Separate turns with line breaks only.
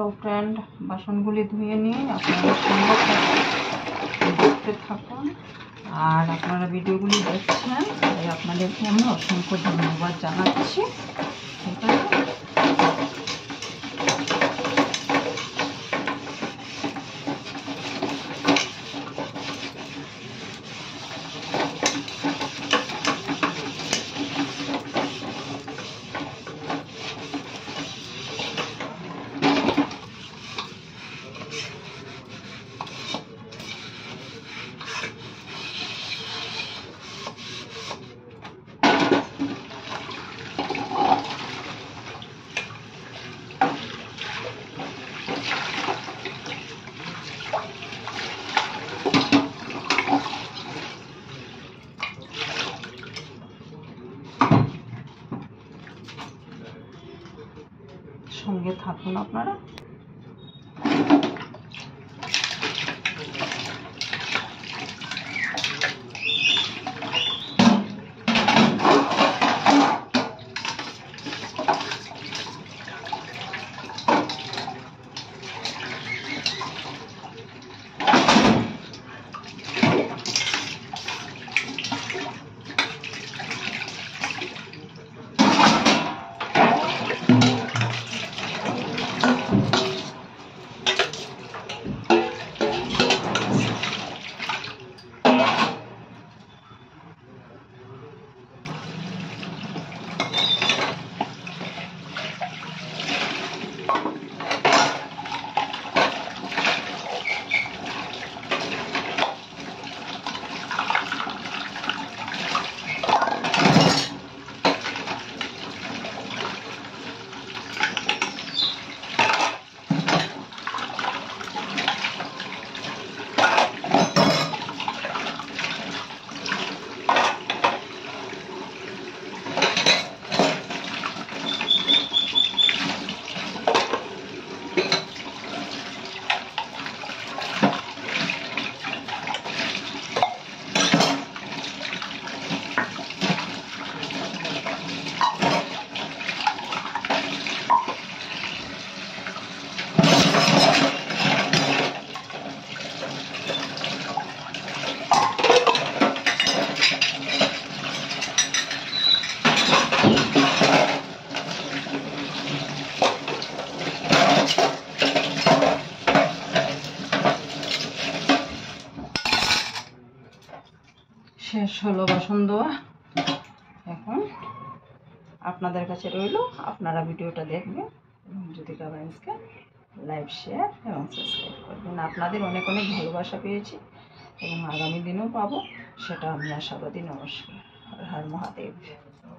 Friend, বাসনগুলি ধুয়ে নিয়ে আপনারা সঙ্গে দেখতে থাকুন। আর আপনারা ভিডিওগুলি দেখছেন, তাই আপনাদেরকে আমি অসংখ্য ধন্যবাদ জানাচ্ছি। ঠিক আছে, সঙ্গে থাকুন আপনারা। শেষ হলো বাসন ধোয়া। এখন আপনাদের কাছে রইল, আপনারা ভিডিওটা দেখবেন এবং জ্যোতিকা ভাইন্সকে লাইক, শেয়ার এবং সাবস্ক্রাইব করবেন। আপনাদের অনেক অনেক ভালোবাসা পেয়েছি এবং আগামী দিনেও পাবো, সেটা আমি আশাবাদী। নমস্কার, হর হর মহাদেব।